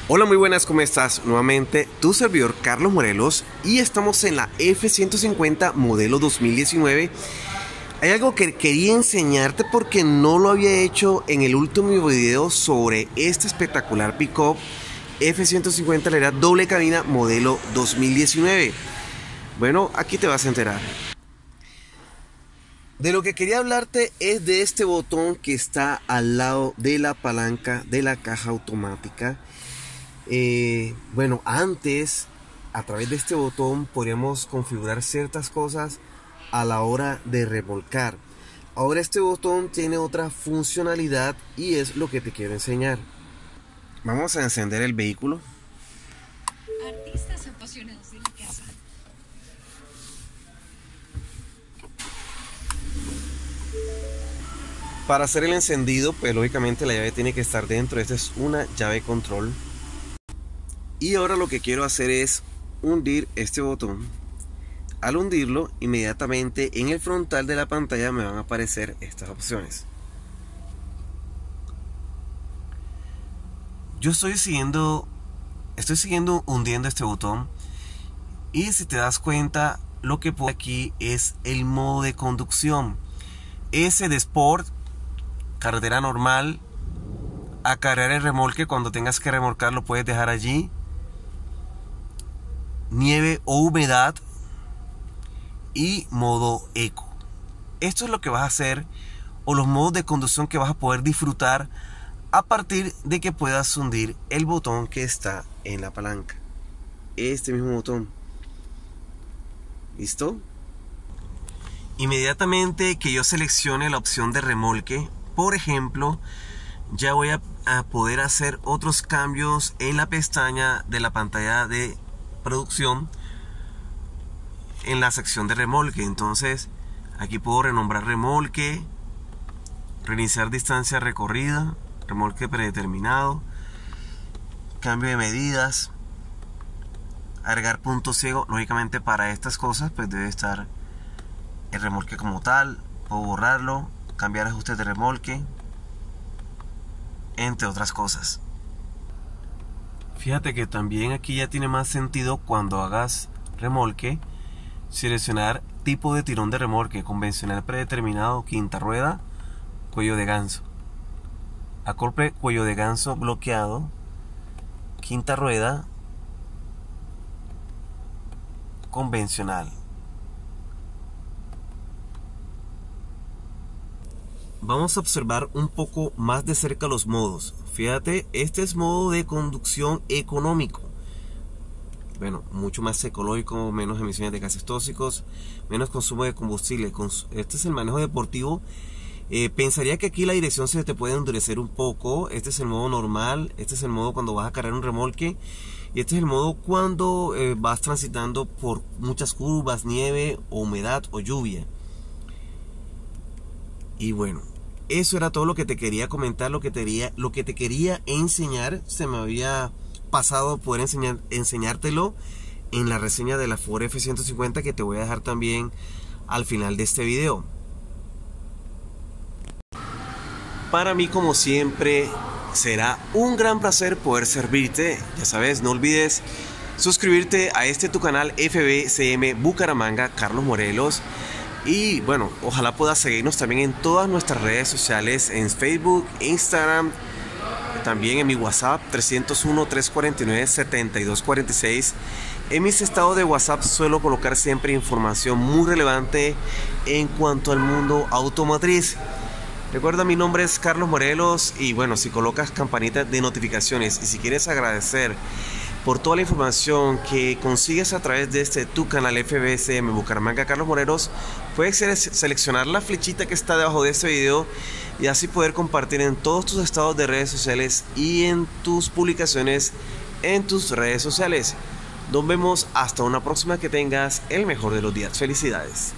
Hola, muy buenas, ¿cómo estás? Nuevamente, tu servidor Carlos Morelos y estamos en la F150 modelo 2019. Hay algo que quería enseñarte porque no lo había hecho en el último video sobre este espectacular pick-up F150 la doble cabina modelo 2019. Bueno, aquí te vas a enterar. De lo que quería hablarte es de este botón que está al lado de la palanca de la caja automática. Bueno, antes a través de este botón podríamos configurar ciertas cosas a la hora de remolcar. Ahora este botón tiene otra funcionalidad y es lo que te quiero enseñar. Vamos a encender el vehículo. Artistas apasionados de la casa. Para hacer el encendido, pues lógicamente la llave tiene que estar dentro. Esta es una llave control. Y ahora lo que quiero hacer es hundir este botón. Al hundirlo, inmediatamente en el frontal de la pantalla me van a aparecer estas opciones. Yo estoy siguiendo hundiendo este botón. Y si te das cuenta, lo que pone aquí es el modo de conducción. S de Sport, carretera normal. Acarrear el remolque, cuando tengas que remolcar lo puedes dejar allí. Nieve o humedad y modo eco. Esto es lo que vas a hacer, o los modos de conducción que vas a poder disfrutar a partir de que puedas hundir el botón que está en la palanca. Este mismo botón. ¿Listo? Inmediatamente que yo seleccione la opción de remolque, por ejemplo, ya voy a poder hacer otros cambios en la pestaña de la pantalla de producción en la sección de remolque. Entonces aquí puedo renombrar remolque, reiniciar distancia recorrida, remolque predeterminado, cambio de medidas, agregar punto ciego. Lógicamente para estas cosas pues debe estar el remolque como tal. Puedo borrarlo, cambiar ajustes de remolque, entre otras cosas. Fíjate que también aquí ya tiene más sentido cuando hagas remolque seleccionar tipo de tirón de remolque: convencional predeterminado, quinta rueda, cuello de ganso. Acople cuello de ganso bloqueado, quinta rueda, convencional. Vamos a observar un poco más de cerca los modos. Fíjate, este es modo de conducción económico. Bueno, mucho más ecológico, menos emisiones de gases tóxicos, menos consumo de combustible. Este es el manejo deportivo. Pensaría que aquí la dirección se te puede endurecer un poco. Este es el modo normal. Este es el modo cuando vas a cargar un remolque. Y este es el modo cuando vas transitando por muchas curvas, nieve, o humedad o lluvia. Y bueno, eso era todo lo que te quería comentar, lo que te quería enseñar. Se me había pasado poder enseñártelo en la reseña de la Ford F150, que te voy a dejar también al final de este video. Para mí, como siempre, será un gran placer poder servirte. Ya sabes, no olvides suscribirte a este tu canal FBCM Bucaramanga Carlos Morelos. Y bueno, ojalá puedas seguirnos también en todas nuestras redes sociales, en Facebook, Instagram, también en mi WhatsApp 301-349-7246. En mis estados de WhatsApp suelo colocar siempre información muy relevante en cuanto al mundo automotriz. Recuerda, mi nombre es Carlos Morelos y bueno, si colocas campanita de notificaciones y si quieres agradecer por toda la información que consigues a través de este tu canal FBCM Bucaramanga Carlos Morelos, puedes seleccionar la flechita que está debajo de este video y así poder compartir en todos tus estados de redes sociales y en tus publicaciones en tus redes sociales. Nos vemos hasta una próxima, que tengas el mejor de los días. Felicidades.